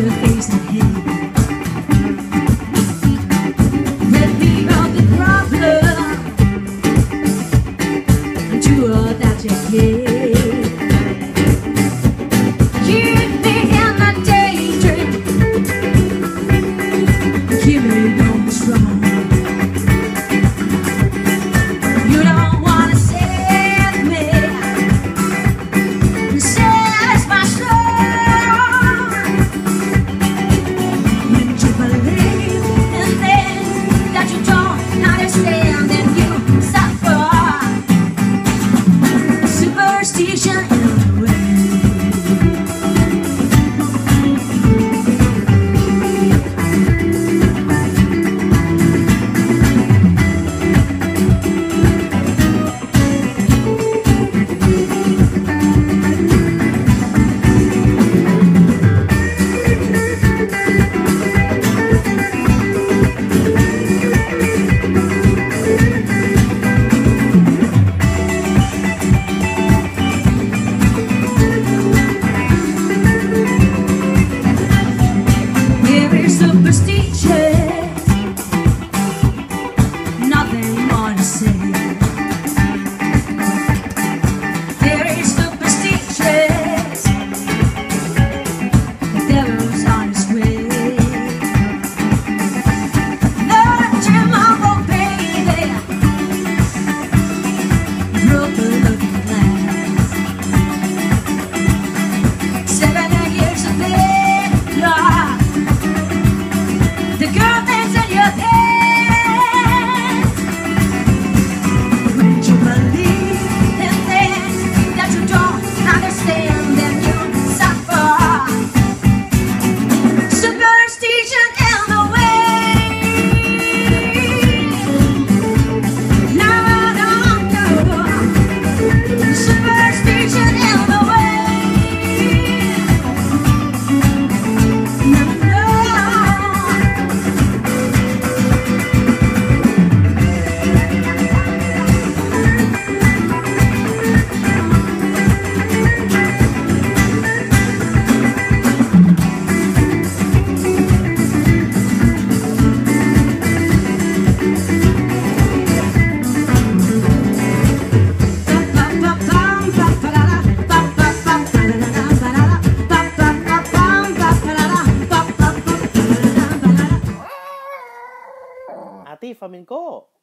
the face ahead. Let me out the problem to all that you get. Keep me in my daydream, keep me going strong. You don't wanna save me, says my soul. When you believe in things that you don't understand, then you suffer. Superstition in the way. Superstition, nothing more to say. There is superstition, the devil's on his way. The tomorrow, baby, broke the looking glass. 7 years of bed, Lord. The girl that's in your head. When you believe in things that you don't understand, then you suffer. Superstition in the way. No, no, no. Superstition in the way. No, no. Artie Flamingo